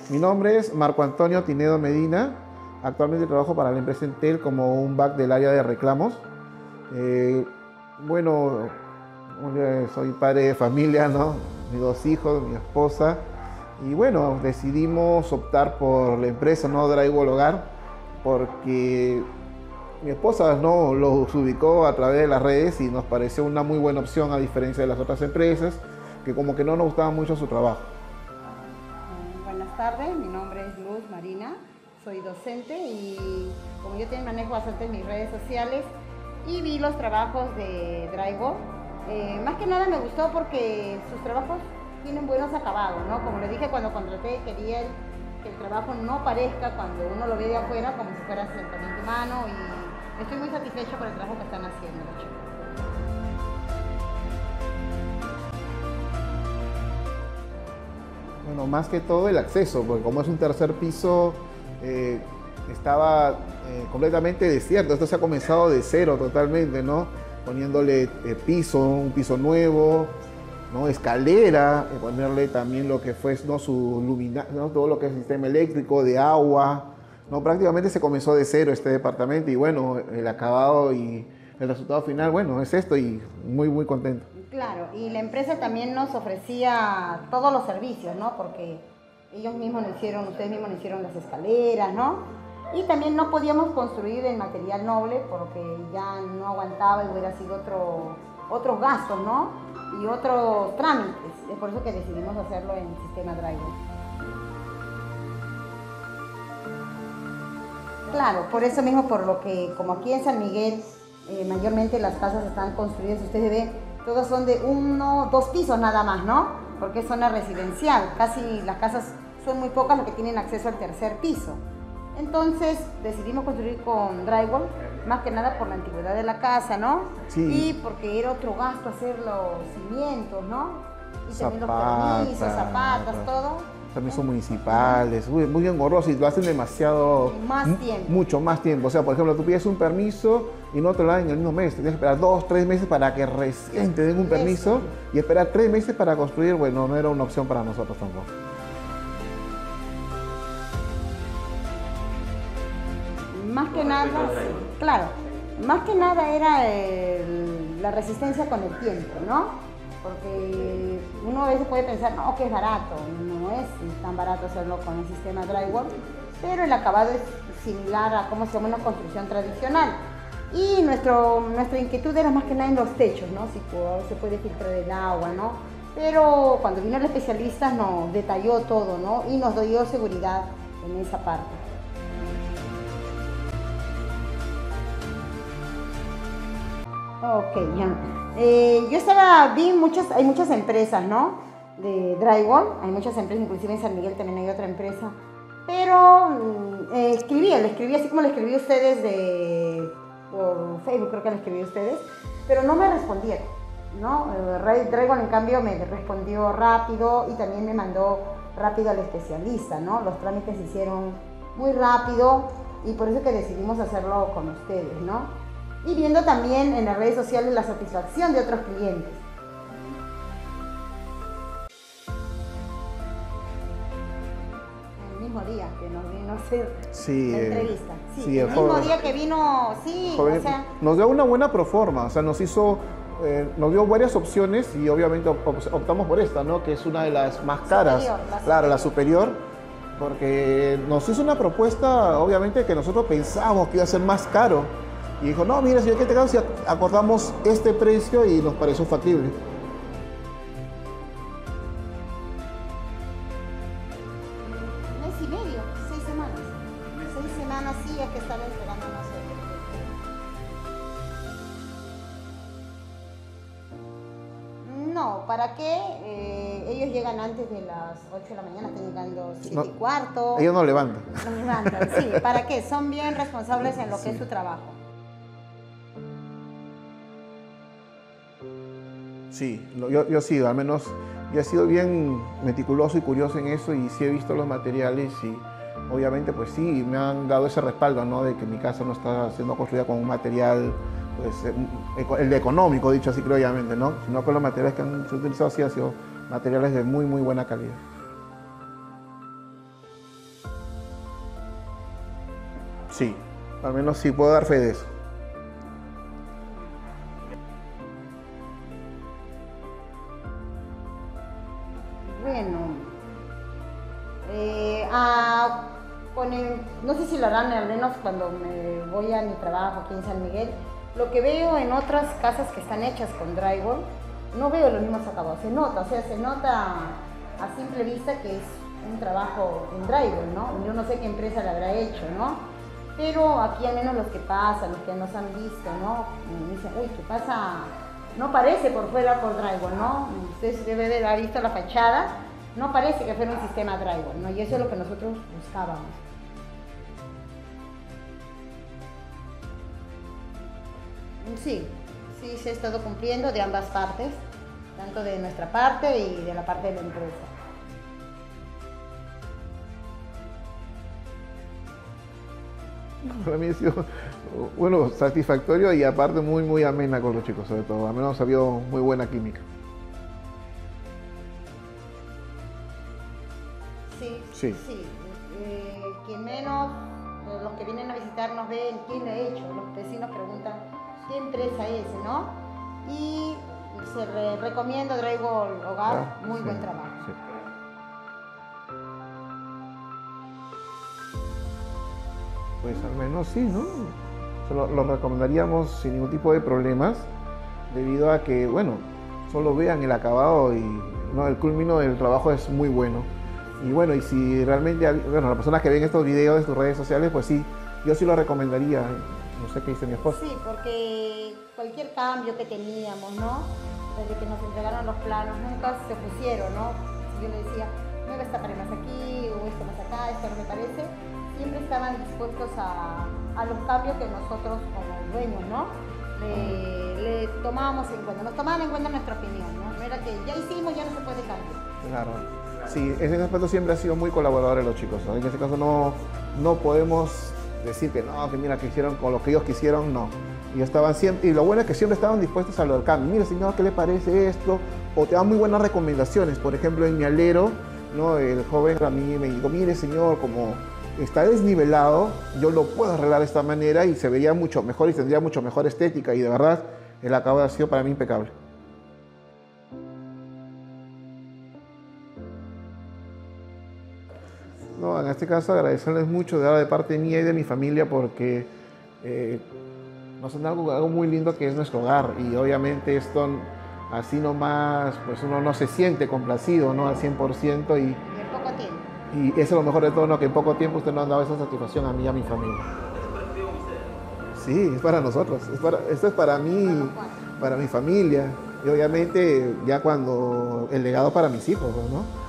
Mi nombre es Marco Antonio Tinedo Medina. Actualmente trabajo para la empresa Entel como un back del área de reclamos. Eh, bueno, soy padre de familia, ¿no? Mis dos hijos, mi esposa. Y bueno, decidimos optar por la empresa, ¿no? Drywall Hogar, porque mi esposa, ¿no? Los ubicó a través de las redes y nos pareció una muy buena opción a diferencia de las otras empresas, que como que no nos gustaba mucho su trabajo. Buenas tardes, mi nombre es Luz Marina, soy docente y como yo manejo bastante mis redes sociales y vi los trabajos de Drywall, más que nada me gustó porque sus trabajos tienen buenos acabados, ¿no? Como le dije cuando contraté, quería que el trabajo no parezca cuando uno lo ve de afuera como si fuera asentamiento humano y estoy muy satisfecha por el trabajo que están haciendo los chicos. Bueno, más que todo el acceso, porque como es un tercer piso, estaba completamente desierto. Esto se ha comenzado de cero totalmente, ¿no? Poniéndole piso, un piso nuevo, ¿no? Escalera, ponerle también lo que fue, ¿no? Su ¿no? Todo lo que es el sistema eléctrico, de agua, ¿no? Prácticamente se comenzó de cero este departamento y bueno, el acabado y el resultado final, bueno, es esto y muy, muy contento. Claro, y la empresa también nos ofrecía todos los servicios, ¿no? Porque ellos mismos nos hicieron, ustedes mismos nos hicieron las escaleras, ¿no? Y también no podíamos construir en material noble porque ya no aguantaba y hubiera sido otros gastos, ¿no? Y otros trámites. Es por eso que decidimos hacerlo en el sistema Drywall. Claro, por eso mismo, por lo que como aquí en San Miguel mayormente las casas están construidas, ustedes ven, todas son de 1, 2 pisos nada más, ¿no? Porque es zona residencial, casi las casas son muy pocas las que tienen acceso al tercer piso. Entonces decidimos construir con Drywall, más que nada por la antigüedad de la casa, ¿no? Sí. Y porque era otro gasto hacer los cimientos, ¿no? Y también los permisos, Zapatas, zapatas, todo. permisos municipales, muy engorroso y lo hacen demasiado, Más tiempo. mucho más tiempo. O sea, por ejemplo, tú pides un permiso y no te lo dan en el mismo mes. Tienes que esperar 2, 3 meses para que recién te den un permiso y esperar 3 meses para construir. Bueno, no era una opción para nosotros tampoco. Más que nada, claro, más que nada era la resistencia con el tiempo, ¿no? Porque uno a veces puede pensar, no, que es barato, no es tan barato hacerlo con el sistema Drywall, pero el acabado es similar a cómo se llama una construcción tradicional. Y nuestra inquietud era más que nada en los techos, ¿no? Si se puede filtrar el agua, ¿no? Pero cuando vino el especialista nos detalló todo, ¿no? Y nos dio seguridad en esa parte. Ok, ya. Hay muchas empresas, ¿no? De Drywall, hay muchas empresas, inclusive en San Miguel también hay otra empresa. Pero le escribí así como le escribí a ustedes por Facebook, creo que le escribí a ustedes, pero no me respondieron, ¿no? Drywall en cambio me respondió rápido y también me mandó rápido al especialista, ¿no? Los trámites se hicieron muy rápido y por eso que decidimos hacerlo con ustedes, ¿no? Y viendo también en las redes sociales la satisfacción de otros clientes. El mismo día que nos vino a hacer la entrevista. Sí, el mismo día que vino, sí, joven, o sea... Nos dio una buena proforma, o sea, nos dio varias opciones y obviamente optamos por esta, ¿no? Que es una de las más caras. Claro, la superior, porque nos hizo una propuesta, obviamente, que nosotros pensábamos que iba a ser más caro. Y dijo, no, mira, señor, ¿qué te caso si acordamos este precio y nos pareció factible? Mes y medio, 6 semanas. 6 semanas sí es que estaba esperando nosotros. No, ¿para qué? Ellos llegan antes de las 8 de la mañana, están llegando 7 y cuarto. Ellos no levantan. No levantan, sí. ¿Para qué? Son bien responsables en lo que es su trabajo. Sí, yo sí, al menos yo he sido bien meticuloso y curioso en eso y sí he visto los materiales y obviamente pues sí, me han dado ese respaldo, ¿no? De que mi casa no está siendo construida con un material, pues, el de económico, dicho así criolladamente, ¿no? Sino con los materiales que han utilizado, sí han sido materiales de muy, muy buena calidad. Sí, al menos sí puedo dar fe de eso. Bueno, no sé si lo harán al menos cuando me voy a mi trabajo aquí en San Miguel. Lo que veo en otras casas que están hechas con drywall, no veo los mismos acabados. Se nota, o sea, se nota a simple vista que es un trabajo en drywall, ¿no? Yo no sé qué empresa lo habrá hecho, ¿no? Pero aquí al menos los que pasan, los que nos han visto, ¿no? Me dicen, uy, ¿qué pasa? No parece por fuera por drywall, ¿no? Usted debe de haber visto la fachada, no parece que fuera un sistema drywall, ¿no? Y eso es lo que nosotros buscábamos. Sí, sí se ha estado cumpliendo de ambas partes, tanto de nuestra parte y de la parte de la empresa. Para mí ha sido, bueno, satisfactorio y aparte muy amena con los chicos, sobre todo. Al menos ha habido muy buena química. Sí, Sí. sí. Que menos los que vienen a visitarnos ven quién lo ha hecho. Los vecinos preguntan qué empresa es, ¿no? Y se recomienda Drywall Hogar, muy sí, buen trabajo. Sí. Pues al menos sí, ¿no? Lo recomendaríamos sin ningún tipo de problemas, debido a que, bueno, solo vean el acabado y no, el culmino del trabajo es muy bueno. Y bueno, y si realmente, bueno, las personas que ven estos videos de tus redes sociales, pues sí, yo sí lo recomendaría. No sé qué dice mi esposa. Sí, porque cualquier cambio que teníamos, ¿no? Desde que nos entregaron los planos, nunca se pusieron, ¿no? Si yo le decía, mueve esta pared más aquí, o esto más acá, esto no me parece, siempre estaban dispuestos a los cambios que nosotros como dueños, ¿no? Le tomábamos en cuenta, nos tomaban en cuenta nuestra opinión, ¿no? No era que ya hicimos, ya no se puede cambiar. Claro. Sí, ese aspecto siempre ha sido muy colaboradores los chicos, ¿no? En ese caso no podemos decir que no, que mira, que hicieron con lo que ellos quisieron, no. Y estaban siempre, y lo bueno es que siempre estaban dispuestos a lo del cambio. Mira, señor, ¿qué le parece esto? O te dan muy buenas recomendaciones. Por ejemplo, en mi alero, ¿no? El joven a mí me dijo, mire, señor, como está desnivelado, yo lo puedo arreglar de esta manera y se vería mucho mejor y tendría mucho mejor estética. Y de verdad, el acabado ha sido para mí impecable. No, en este caso agradecerles mucho de parte mía y de mi familia porque nos han dado algo muy lindo que es nuestro hogar y obviamente esto así nomás pues uno no se siente complacido, ¿no? Al 100% Y en poco tiempo. y eso es lo mejor de todo, ¿no? Que en poco tiempo usted nos han dado esa satisfacción a mí y a mi familia. Sí, es para nosotros, esto es para mí, para mi familia y obviamente ya cuando el legado para mis hijos, ¿no?